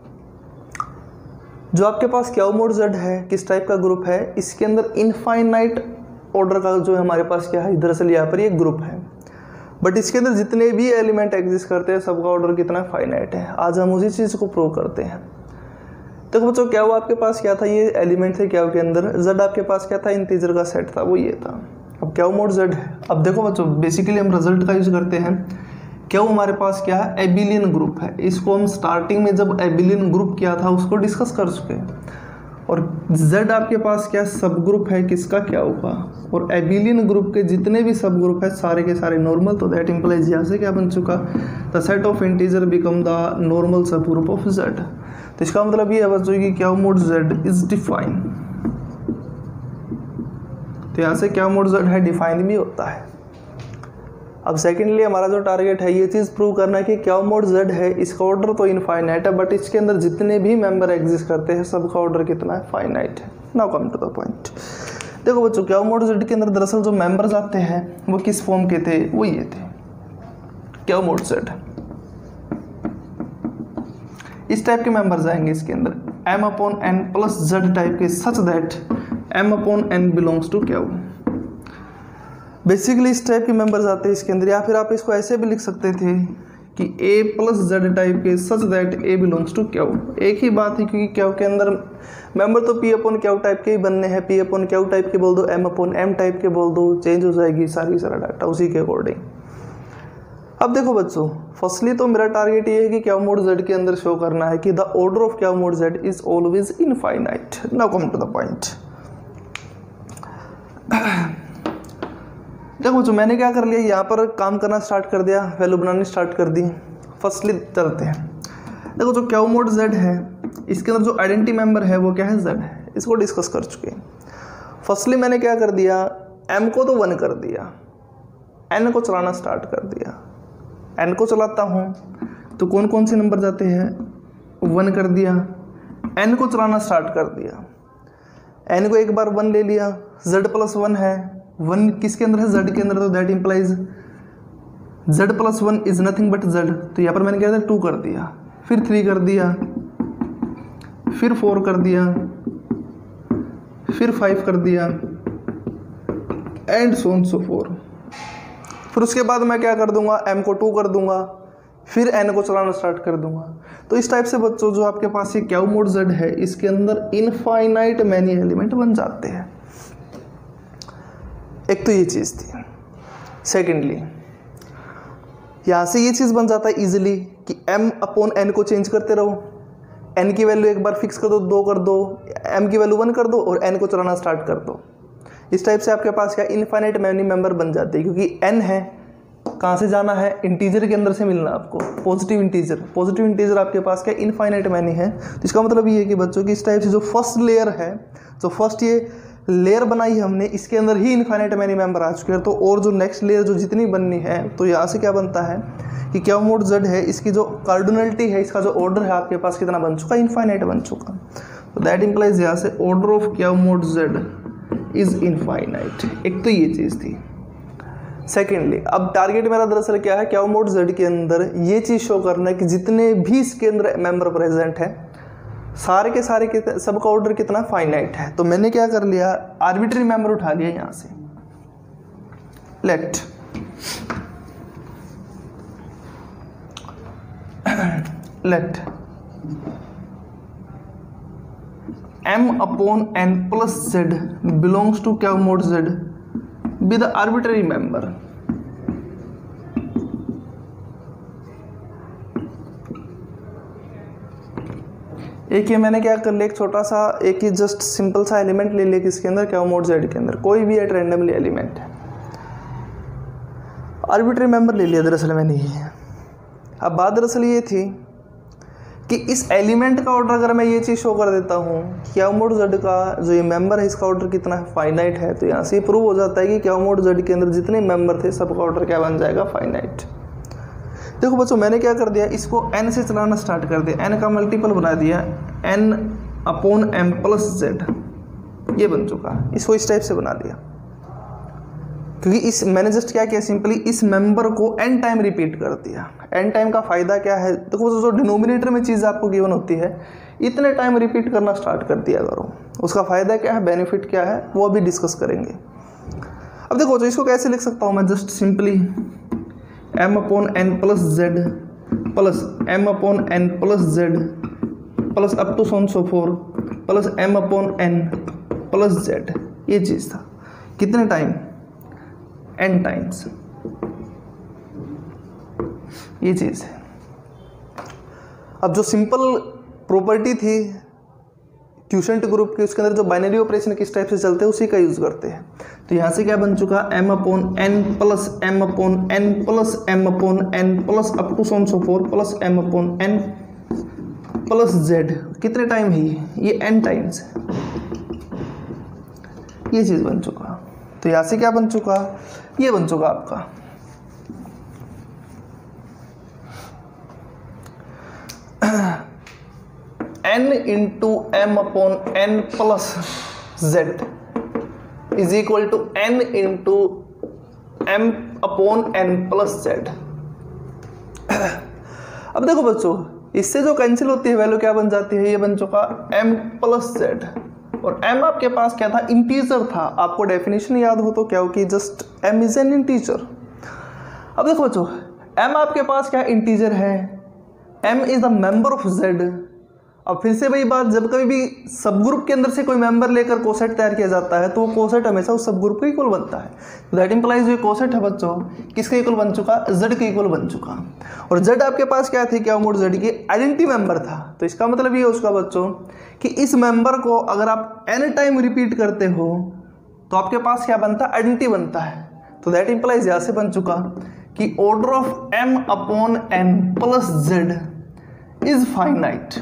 जो आपके पास क्या मोड जेड है किस टाइप का ग्रुप है, इसके अंदर इनफाइनाइट ऑर्डर का जो है हमारे पास क्या है, दरअसल यहाँ पर ये ग्रुप है बट इसके अंदर जितने भी एलिमेंट एग्जिस्ट करते हैं सबका ऑर्डर कितना फाइनाइट है। आज हम उसी चीज़ को प्रूव करते हैं। देखो बच्चों क्या वो आपके पास क्या था, ये एलिमेंट थे क्या के अंदर, जेड आपके पास क्या था इंटीजर का सेट था, वो ये था। अब क्या मोड जेड है। अब देखो बच्चों बेसिकली हम रिजल्ट का यूज करते हैं, क्या वो हमारे पास क्या है एबिलियन ग्रुप है। इसको हम स्टार्टिंग में जब एबिलियन ग्रुप किया था उसको डिस्कस कर चुके हैं। और Z आपके पास क्या सब ग्रुप है किसका क्या होगा, और एबिलियन ग्रुप के जितने भी सब ग्रुप है सारे के सारे नॉर्मल, तो दैट इंप्लाइज यहाँ से क्या बन चुका, the set of integer become the normal सब ग्रुप ऑफ Z। तो इसका मतलब ये है बच्चों कि Q mod Z is define, तो यहाँ से क्या मोड Z है डिफाइन भी होता है। अब सेकेंडली हमारा जो टारगेट है ये चीज़ प्रूव करना है कि क्या मोड जेड है, इसका ऑर्डर तो इनफाइनाइट है बट इसके अंदर जितने भी मेंबर एग्जिस्ट करते हैं सबका ऑर्डर कितना है, फाइनाइट है। Now come to the point. देखो बच्चों क्या मोड जेड के अंदर दरअसल जो मेंबर्स आते हैं वो किस फॉर्म के थे, वो ये थे क्या मोड जेड, इस टाइप के मेंबर्स आएंगे इसके अंदर M upon N plus Z type के, such that M upon N belongs to Q. Basically इस टाइप के मेंबर्स आते हैं इसके अंदर, या फिर आप इसको ऐसे भी लिख सकते थे कि ए प्लस जेड टाइप के such that A belongs to Q. एक ही बात है क्योंकि क्यू के अंदर मेंबर तो पी अपॉन क्यू टाइप के ही बनने हैं, पी अपॉन क्यू टाइप के बोल दो, एम अपॉन एम टाइप के बोल दो, चेंज हो जाएगी सारी सारा डाटा उसी के अकॉर्डिंग। अब देखो बच्चों फर्स्टली तो मेरा टारगेट ये है कि क्या मोड जेड के अंदर शो करना है कि the order of Q mod Z is always infinite. Now come to the point. देखो बच्चों मैंने क्या कर लिया, यहाँ पर काम करना स्टार्ट कर दिया, वैल्यू बनानी स्टार्ट कर दी। फर्स्टली चलते हैं, देखो जो क्यू मोड जेड है इसके अंदर जो आइडेंटिटी मेंबर है वो क्या है, जेड है, इसको डिस्कस कर चुके हैं। फर्स्टली मैंने क्या कर दिया, एम को तो वन कर दिया, एन को चलाना स्टार्ट कर दिया। एन को चलाता हूँ तो कौन कौन से नंबर जाते हैं, वन कर दिया। एन को चलाना स्टार्ट कर दिया, एन को एक बार वन ले लिया, जेड प्लस वन है, वन किसके अंदर है, जेड के अंदर, तो that implies Z plus one is nothing but Z. तो यहाँ पर मैंने क्या किया, टू कर दिया, फिर थ्री कर दिया, फिर फोर कर दिया, फिर फाइव कर दिया, and so on so forth. फिर उसके बाद मैं क्या कर दूंगा, एम को टू कर दूंगा, फिर एन को चलाना स्टार्ट कर दूंगा। तो इस टाइप से बच्चों जो आपके पास ये क्यू मोड जेड है इसके अंदर इनफाइनाइट मैनी एलिमेंट बन जाते हैं। एक तो ये चीज़ थी। सेकेंडली यहाँ से ये चीज़ बन जाता है इजीली कि m अपॉन एन को चेंज करते रहो, n की वैल्यू एक बार फिक्स कर दो, दो कर दो, m की वैल्यू वन कर दो और n को चलाना स्टार्ट कर दो। इस टाइप से आपके पास क्या इनफाइनाइट मैनी मेंबर बन जाते हैं, क्योंकि n है, कहाँ से जाना है, इंटीजर के अंदर से मिलना आपको, पॉजिटिव इंटीजर। पॉजिटिव इंटीजर आपके पास क्या इनफाइनाइट मैनी है। तो इसका मतलब ये है कि बच्चों की इस टाइप से जो फर्स्ट लेयर है, जो फर्स्ट ये लेयर बनाई हमने, इसके अंदर ही इनफाइनाइट मैनी मेंबर आ चुके हैं। तो और जो नेक्स्ट लेयर जो जितनी बननी है, तो यहाँ से क्या बनता है कि क्यू मोड जेड है, इसकी जो कार्डिनलिटी है, इसका जो ऑर्डर है आपके पास कितना बन चुका, इनफाइनाइट बन चुका। तो दैट इंप्लाइज यहाँ से order of Q mod Z is infinite. एक तो ये चीज़ थी। सेकेंडली अब टारगेट मेरा दरअसल क्या है, क्यू मोड जेड के अंदर ये चीज़ शो करना है कि जितने भी इसके अंदर मेंबर प्रेजेंट है सारे के सारे के सबका ऑर्डर कितना फाइनाइट है। तो मैंने क्या कर लिया, आर्बिट्री मेंबर उठा लिया यहाँ से, let let m upon n plus z belongs to Q mod z be the arbitrary member। एक ये मैंने क्या कर लिया, एक छोटा सा एक ही जस्ट सिंपल सा एलिमेंट ले लिया किसके अंदर, Q mod z के अंदर, कोई भी एट रैंडमली एलिमेंट है, आर्बिट्री मेंबर ले लिया दरअसल मैंने ये। अब बात दरअसल ये थी कि इस एलिमेंट का ऑर्डर अगर मैं ये चीज़ शो कर देता हूँ क्यू मोड जेड का जो ये मेंबर है इसका ऑर्डर कितना है, फाइनाइट है। तो यहाँ से ये प्रूव हो जाता है कि क्यू मोड जेड के अंदर जितने मेंबर थे सबका ऑर्डर क्या बन जाएगा, फाइनाइट। देखो बच्चों मैंने क्या कर दिया, इसको n से चलाना स्टार्ट कर दिया, n का मल्टीपल बना दिया, n upon M plus Z, ये बन चुका। इसको इस टाइप से बना दिया क्योंकि इस मैंने जस्ट क्या किया, सिंपली इस मेंबर को n टाइम रिपीट कर दिया। n टाइम का फ़ायदा क्या है, देखो जो डिनोमिनेटर में चीज़ आपको गिवन होती है इतने टाइम रिपीट करना स्टार्ट कर दिया करो। उसका फ़ायदा क्या है, बेनिफिट क्या है, वो अभी डिस्कस करेंगे। अब देखो तो इसको कैसे लिख सकता हूँ मैं, just simply m upon N plus Z plus M upon N plus Z plus up to so on so forth plus M upon N plus Z, ये चीज़ था। कितने टाइम, n टाइम्स, ये चीज़ है। अब जो सिंपल प्रॉपर्टी थी क्वोशिएंट ग्रुप की, उसके अंदर जो बाइनरी ऑपरेशन किस टाइप से चलते हैं उसी का यूज़ करते हैं। तो यहाँ से क्या बन चुका, m upon N plus M upon N plus M upon N plus up to so on so forth plus M upon N plus Z. कितने टाइम है ये, ये n टाइम्स, ये चीज़ बन चुका। तो यहाँ से क्या बन चुका, ये बन चुका आपका n into M upon N plus Z is equal to n into M upon N plus Z. अब देखो बच्चों इससे जो कैंसिल होती है वैल्यू क्या बन जाती है, ये बन चुका m प्लस जेड, और m आपके पास क्या था, इंटीजर था। आपको डेफिनेशन याद हो तो क्या हो कि जस्ट m इज एन इंटीजर। अब देखो बच्चों m आपके पास क्या इंटीजर है, m is the member of z। अब फिर से वही बात, जब कभी भी सब ग्रुप के अंदर से कोई मेंबर लेकर कोसेट तैयार किया जाता है तो वो कोसेट हमेशा उस सब ग्रुप के इक्वल बनता है। दैट इंप्लाइज ये कोसेट है बच्चों किसके इक्वल बन चुका, z के इक्वल बन चुका। और z आपके पास क्या थी, क्या मोड z की आइडेंटिटी मेंबर था। तो इसका मतलब ये उसका बच्चों कि इस मेंबर को अगर आप n टाइम रिपीट करते हो तो आपके पास क्या बनता है, आइडेंटिटी बनता है। तो दैट इंप्लाइज यहां से बन चुका कि order of m upon n plus z is finite,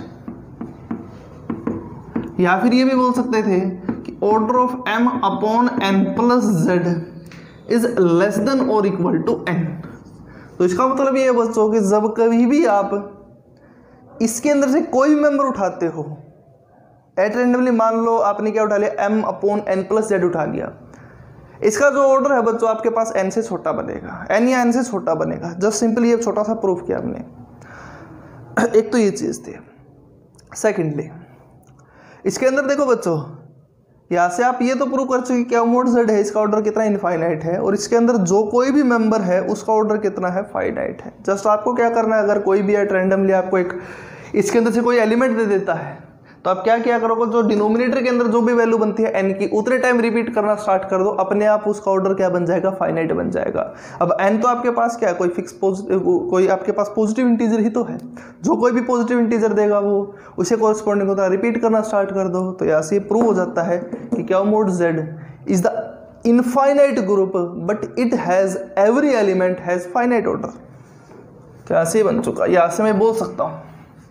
या फिर ये भी बोल सकते थे कि order of m upon n plus z is less than और इक्वल टू n। तो इसका मतलब ये है बच्चों कि जब कभी भी आप इसके अंदर से कोई भी मेंबर उठाते हो एट रेंडमली, मान लो आपने क्या उठा लिया m upon n plus Z उठा लिया, इसका जो ऑर्डर है बच्चों आपके पास n से छोटा बनेगा, n या n से छोटा बनेगा। जस्ट सिंपली ये छोटा सा प्रूफ किया हमने। एक तो ये चीज़ थी। सेकेंडली इसके अंदर देखो बच्चों, यहाँ से आप ये तो प्रूव कर चुके क्या मोड जेड है, इसका ऑर्डर कितना इनफाइनाइट है, और इसके अंदर जो कोई भी मेंबर है उसका ऑर्डर कितना है, फाइनाइट है। जस्ट आपको क्या करना है, अगर कोई भी एट रैंडमली आपको एक इसके अंदर से कोई एलिमेंट दे देता है तो आप क्या क्या करोगे, जो डिनोमिनेटर के अंदर जो भी वैल्यू बनती है n की उतने टाइम रिपीट करना स्टार्ट कर दो, अपने आप उसका ऑर्डर क्या बन जाएगा, फाइनाइट बन जाएगा। अब n तो आपके पास क्या है, कोई फिक्स पॉजिटिव, कोई आपके पास पॉजिटिव इंटीजर ही तो है, जो कोई भी पॉजिटिव इंटीजर देगा वो उसे कॉरस्पॉन्डिंग होता है, रिपीट करना स्टार्ट कर दो। तो यहाँ से प्रूव हो जाता है कि Q mod z is the infinite group but it has every element has finite order. तो यहाँ से बन चुका, यहाँ से मैं बोल सकता हूँ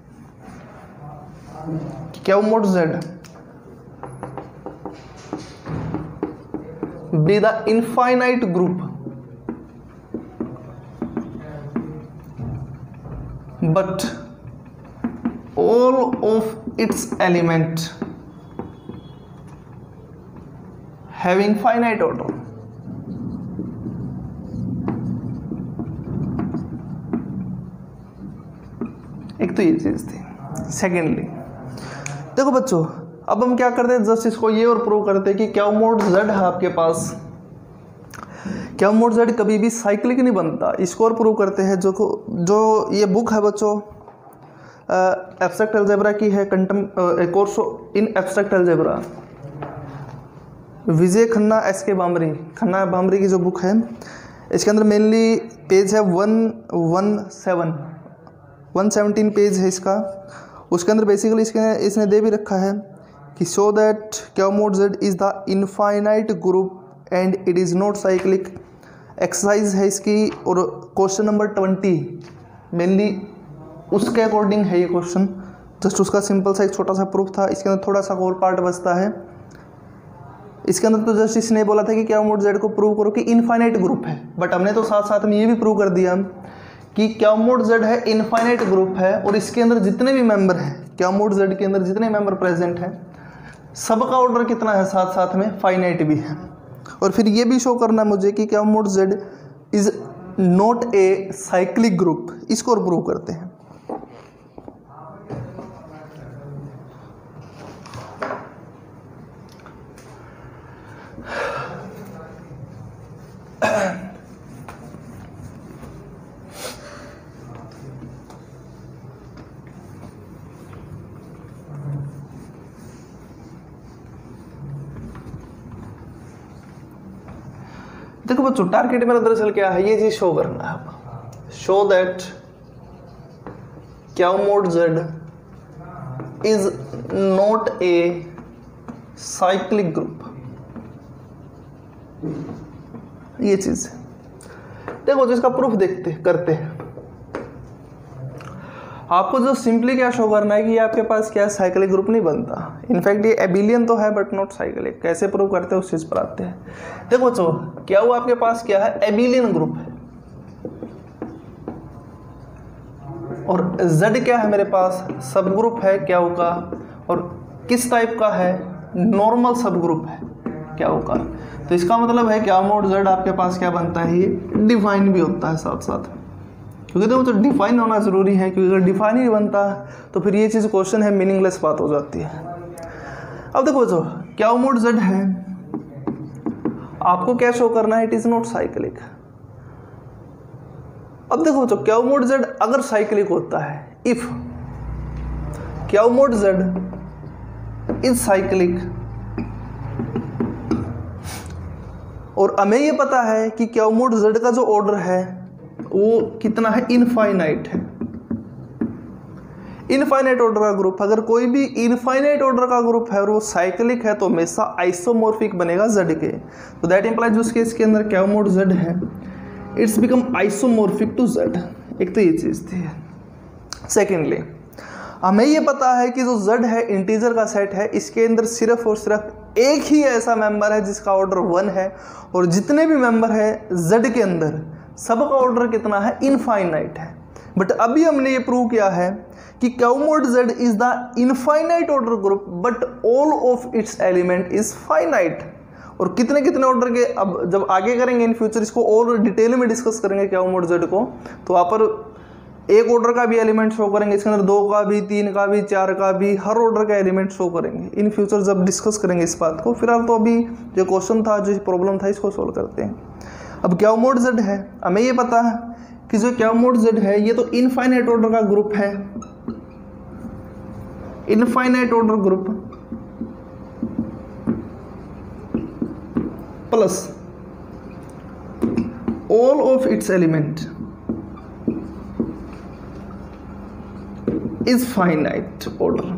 Q mod z be the infinite group but all of its element having finite order। एक तो ये चीज थी। सेकेंडली देखो बच्चों, अब हम क्या करते हैं, जस्ट इसको ये और प्रूव करते हैं कि क्या मोड z है आपके पास, क्या मोड z कभी भी साइक्लिक नहीं बनता। इसको और प्रूव करते हैं। जो जो ये बुक है बच्चों एब्स्ट्रैक्ट अलजेब्रा की है, कंटम course in abstract algebra, Vijay Khanna S K बामरी, खन्ना बामरी की जो बुक है, इसके अंदर मेनली पेज है one one seven one seventeen page है इसका। उसके अंदर बेसिकली इसके इसने दे भी रखा है कि show that Q mod z is the infinite group and it is not cyclic. Exercise है इसकी, और क्वेश्चन नंबर ट्वेंटी मेनली उसके अकॉर्डिंग है ये क्वेश्चन। जस्ट उसका सिंपल सा एक छोटा सा प्रूफ था। इसके अंदर थोड़ा सा और पार्ट बचता है। इसके अंदर तो जस्ट इसने बोला था कि क्या मोड z को प्रूव करो कि इनफाइनाइट ग्रुप है, बट हमने तो साथ साथ में ये भी प्रूव कर दिया कि क्या मोड z है इनफाइनाइट ग्रुप है, और इसके अंदर जितने भी मेंबर हैं, क्या मोड z के अंदर जितने मेंबर प्रेजेंट हैं सबका ऑर्डर कितना है, साथ साथ में फाइनाइट भी है। और फिर ये भी शो करना मुझे कि Q mod z is not a cyclic group. इसको और प्रूव करते हैं। देखो बच्चों, टारगेट मेरा दरअसल क्या है, ये चीज शो करना है। अब show that Q mod z is not a cyclic group, ये चीज है। देखो जो इसका प्रूफ देखते करते हैं, आपको जो सिंपली क्या शो करना है कि ये आपके पास क्या साइक्लिक ग्रुप नहीं बनता। इनफैक्ट ये एबिलियन तो है बट नॉट साइक्लिक। कैसे प्रूव करते हैं उस चीज पर आते हैं। देखो बच्चों, क्या वो आपके पास क्या है, एबिलियन ग्रुप है, और Z क्या है मेरे पास, सब ग्रुप है क्या होगा, और किस टाइप का है, नॉर्मल सब ग्रुप है क्या होगा। तो इसका मतलब है क्या मोड Z आपके पास क्या बनता है, ये डिफाइन भी होता है साथ साथ, क्योंकि देखो तो डिफाइन होना ज़रूरी है, क्योंकि अगर डिफाइन ही बनता तो फिर ये चीज़ क्वेश्चन है मीनिंगलेस बात हो जाती है। अब देखो जो क्या मोड z है, आपको क्या शो करना है, इट इज़ नॉट साइक्लिक। अब देखो जो क्या मोड z अगर साइक्लिक होता है, इफ क्या मोड z इज साइक्लिक, और हमें ये पता है कि क्या मोड z का जो ऑर्डर है वो कितना है, इनफाइनाइट है। इनफाइनाइट ऑर्डर का ग्रुप, अगर कोई भी इनफाइनाइट ऑर्डर का ग्रुप है और वो साइक्लिक है तो हमेशा आइसोमॉर्फिक बनेगा Z के। तो दैट इंप्लाइज उस केस के अंदर क्या मोड Z है, it's become isomorphic to Z। एक तो ये चीज़ थी। सेकेंडली हमें ये पता है कि जो Z है इंटीजर का सेट है, इसके अंदर सिर्फ और सिर्फ एक ही ऐसा मेंबर है जिसका ऑर्डर वन है, और जितने भी मेंबर है Z के अंदर सबका ऑर्डर कितना है, इनफाइनाइट है। बट अभी हमने ये प्रूव किया है कि Q mod Z is the infinite order group but all of its element is finite. और कितने कितने ऑर्डर के, अब जब आगे करेंगे इन फ्यूचर इसको और डिटेल में डिस्कस करेंगे क्यू मोड Z को, तो वहाँ पर एक ऑर्डर का भी एलिमेंट शो करेंगे, इसके अंदर दो का भी, तीन का भी, चार का भी, हर ऑर्डर का एलिमेंट शो करेंगे इन फ्यूचर जब डिस्कस करेंगे इस बात को। फिलहाल तो अभी जो क्वेश्चन था, जो प्रॉब्लम था, इसको सोल्व करते हैं। अब क्यू मोड Z है, हमें ये पता है कि जो क्यू मोड Z है ये तो इनफाइनाइट ऑर्डर का ग्रुप है, infinite order group plus all of its element is finite order.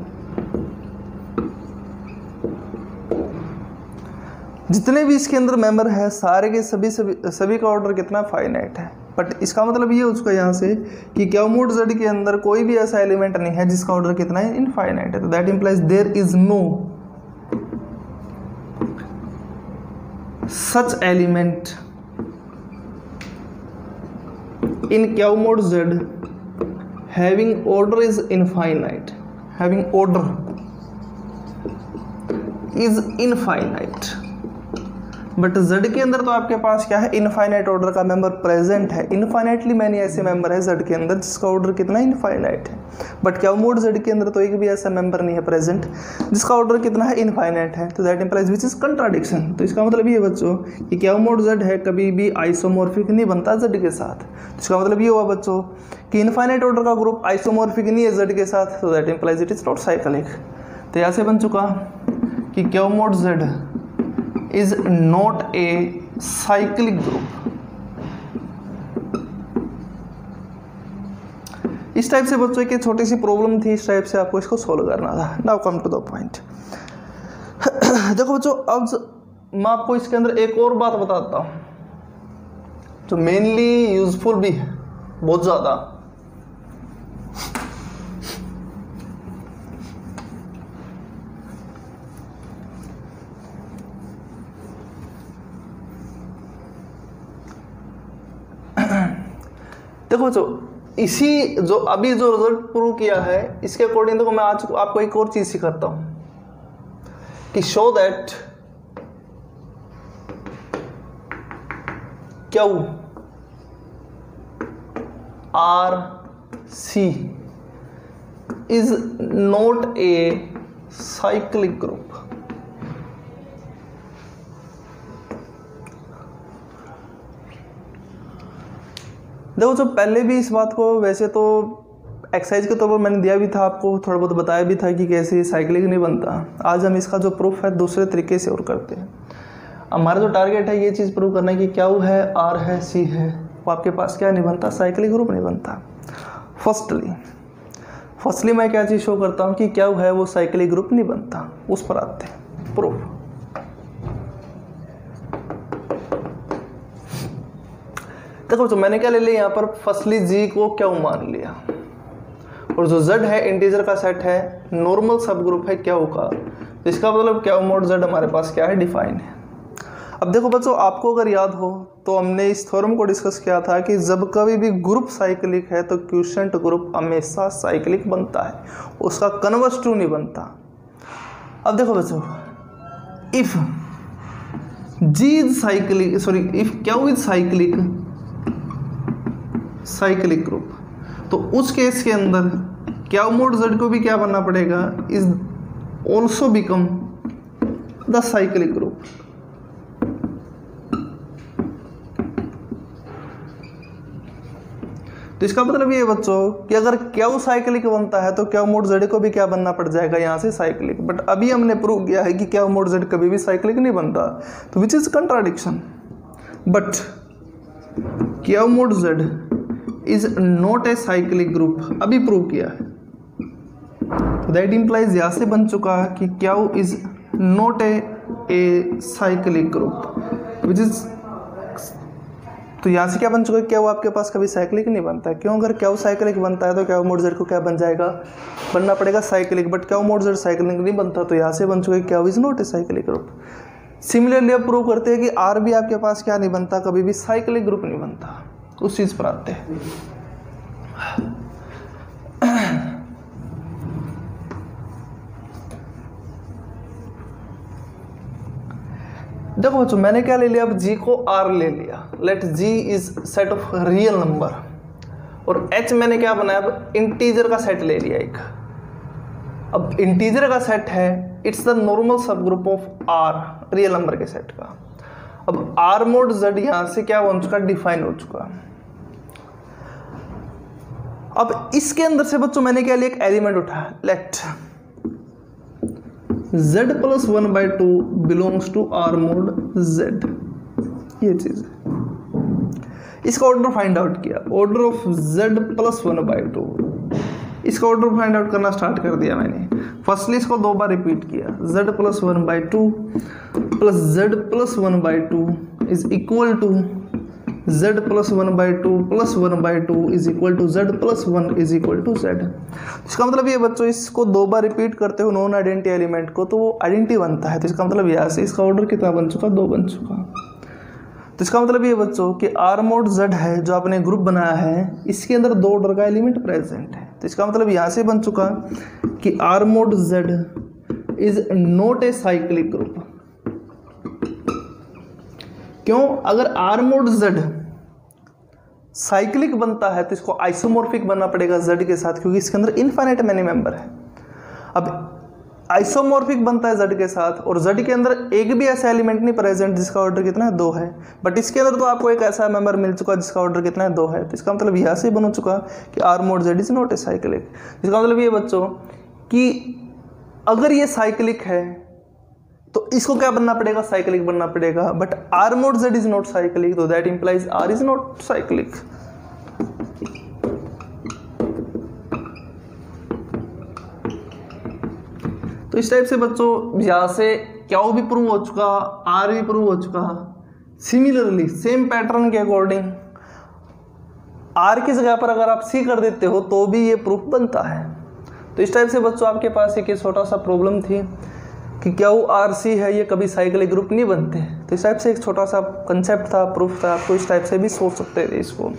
जितने भी इसके अंदर मेंबर है सारे के सभी सभी सभी का ऑर्डर कितना, फाइनाइट है। बट इसका मतलब ये उसका यहाँ से कि क्यू मोड Z के अंदर कोई भी ऐसा एलिमेंट नहीं है जिसका ऑर्डर कितना है, इनफाइनाइट है। तो that implies there is no such element in Q mod Z having order is infinite, having order is infinite। But Z के अंदर तो आपके पास क्या है, इनफाइनाइट ऑर्डर का मेंबर प्रेजेंट है। इनफाइनाइटली मैनी ऐसे मेंबर है Z के अंदर जिसका ऑर्डर कितना, इनफाइनाइट है। बट क्यू मोड Z के अंदर तो एक भी ऐसा मेंबर नहीं है प्रेजेंट जिसका ऑर्डर कितना है, इनफाइनाइट है। तो that implies which is contradiction. तो इसका मतलब ये बच्चों कि क्यू मोड Z है कभी भी आइसोमॉर्फिक नहीं बनता Z के साथ। तो इसका मतलब ये हुआ बच्चों कि इनफाइनाइट ऑर्डर का ग्रुप आइसोमॉर्फिक नहीं है Z के साथ। तो that implies it is not cyclic. तो यहाँ से बन चुका कि Q mod Z is not a cyclic group। इस टाइप से बच्चों की छोटी सी प्रॉब्लम थी, इस टाइप से आपको इसको सोल्व करना था। Now come to the point. देखो बच्चों, अब मैं आपको इसके अंदर एक और बात बताता हूं जो मेनली यूजफुल भी है बहुत ज्यादा। देखो जो इसी जो अभी जो रिजल्ट प्रूव किया है इसके अकॉर्डिंग देखो मैं आज आपको एक और चीज सिखाता हूं कि show that Q R C is not a cyclic group. देखो जो पहले भी इस बात को वैसे तो एक्सरसाइज के तौर पर मैंने दिया भी था आपको, थोड़ा बहुत बताया भी था कि कैसे साइक्लिक नहीं बनता। आज हम इसका जो प्रूफ है दूसरे तरीके से और करते हैं। हमारा जो टारगेट है ये चीज़ प्रूव करना है कि क्यू है, आर है, सी है, वो आपके पास क्या नहीं बनता, साइक्लिक ग्रुप नहीं बनता। फर्स्टली फर्स्टली मैं क्या चीज़ शो करता हूँ कि क्यू है वो साइक्लिक ग्रुप नहीं बनता। उस पर आते हैं प्रूफ। देखो तो मैंने क्या ले लिया यहाँ पर, फर्स्टली जी को क्यू मान लिया और जो Z है इंटीजर का सेट है, नॉर्मल सब ग्रुप है क्यू का। तो इसका मतलब क्यू मोड Z हमारे पास क्या है, डिफाइन है। अब देखो बच्चों, आपको अगर याद हो तो हमने इस थ्योरम को डिस्कस किया था कि जब कभी भी ग्रुप साइक्लिक है तो क्वोशिएंट ग्रुप हमेशा साइक्लिक बनता है, उसका कन्वर्स टू नहीं बनता। अब देखो बच्चों, if G is cyclic sorry if Q is cyclic cyclic group, तो उस केस के अंदर क्यू मोड Z को भी क्या बनना पड़ेगा, is also become the cyclic group. तो इसका मतलब ये बच्चों कि अगर क्यू साइक्लिक बनता है तो क्यू मोड Z को भी क्या बनना पड़ जाएगा, यहाँ से साइक्लिक। बट अभी हमने प्रूव किया है कि क्यू मोड Z कभी भी साइक्लिक नहीं बनता, तो which is contradiction. But Q mod Z is not a cyclic group, अभी प्रूव किया है। तो दैट इम्प्लाइज यहाँ से बन चुका कि Q is not a a cyclic group which is, तो यहाँ से क्या बन चुका है, क्या वो आपके पास कभी साइक्लिक नहीं बनता है। क्यों? अगर क्या साइक्लिक बनता है तो क्या मोड जेड को क्या बन जाएगा, बनना पड़ेगा cyclic, but Q mod Z cyclic नहीं बनता, तो यहाँ से बन चुका है Q is not a cyclic group. Similarly अब प्रूव करते हैं कि आर भी आपके पास क्या नहीं बनता, कभी भी साइक्लिक ग्रुप नहीं बनता। उस चीज़ पर आते हैं। देखो बच्चों मैंने क्या ले लिया, अब g को r ले लिया, let g is set of real number, और h मैंने क्या बनाया, अब इंटीजर का सेट ले लिया एक। अब इंटीजर का सेट है, इट्स द नॉर्मल सब group of r, real number के सेट का। अब r मोड z यहां से क्या बन चुका, डिफाइन हो चुका। अब इसके अंदर से बच्चों मैंने क्या लिया, एक एलिमेंट उठाया, let z plus one by two belongs to R mod z, ये चीज है। इसका ऑर्डर फाइंड आउट किया, order of z plus one by two, इसका ऑर्डर फाइंड आउट करना स्टार्ट कर दिया मैंने। फर्स्टली इसको दो बार रिपीट किया, z plus one by two plus Z plus one by two is equal to z plus one by two plus one by two is equal to Z plus one is equal to Z. इसका मतलब ये बच्चों, इसको दो बार repeat करते हो non identity element को तो वो आइडेंटिटी बनता है। तो इसका मतलब यहाँ से इसका ऑर्डर कितना बन चुका, दो बन चुका। तो इसका मतलब ये बच्चों कि आर मोड जेड है जो आपने ग्रुप बनाया है, इसके अंदर दो ऑर्डर का एलिमेंट प्रेजेंट है। तो इसका मतलब यहाँ से बन चुका कि R mod Z is not a cyclic group. क्यों? अगर आर मोड जेड साइक्लिक बनता है तो इसको आइसोमॉर्फिक बनना पड़ेगा जेड के साथ, क्योंकि इसके अंदर इनफाइनाइट मैनी मेंबर है। अब आइसोमॉर्फिक बनता है जेड के साथ, और जेड के अंदर एक भी ऐसा एलिमेंट नहीं प्रेजेंट जिसका ऑर्डर कितना है, दो है। बट इसके अंदर तो आपको एक ऐसा मेंबर मिल चुका जिसका ऑर्डर कितना है, दो है। तो इसका मतलब यहाँ से बन चुका कि R mod Z is not a cyclic. इसका मतलब ये बच्चों कि अगर ये साइक्लिक है तो इसको क्या बनना पड़ेगा, साइक्लिक बनना पड़ेगा। But R mod Z is not cyclic, तो that implies R is not cyclic. तो इस टाइप से बच्चों यहां से क्या भी प्रूव हो चुका, आर भी प्रूव हो चुका। सिमिलरली सेम पैटर्न के अकॉर्डिंग आर की जगह पर अगर आप सी कर देते हो तो भी ये प्रूफ बनता है। तो इस टाइप से बच्चों आपके पास एक छोटा सा प्रॉब्लम थी कि क्या वो आर सी है, ये कभी साइक्लिक ग्रुप नहीं बनते। तो इस टाइप से एक छोटा सा कंसेप्ट था, प्रूफ था, आपको इस टाइप से भी सोच सकते थे इसको।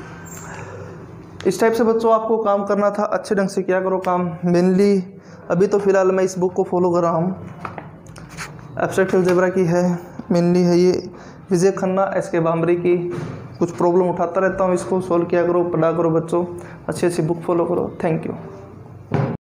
इस टाइप से बच्चों आपको काम करना था, अच्छे ढंग से क्या करो काम। मेनली अभी तो फिलहाल मैं इस बुक को फॉलो कर रहा हूँ, एब्स्ट्रैक्ट अलजेब्रा की है, मेनली है ये विजय खन्ना, एस के बामरी की। कुछ प्रॉब्लम उठाता रहता हूँ, इसको सॉल्व किया करो, पढ़ा करो बच्चों, अच्छी अच्छी बुक फॉलो करो। Thank you.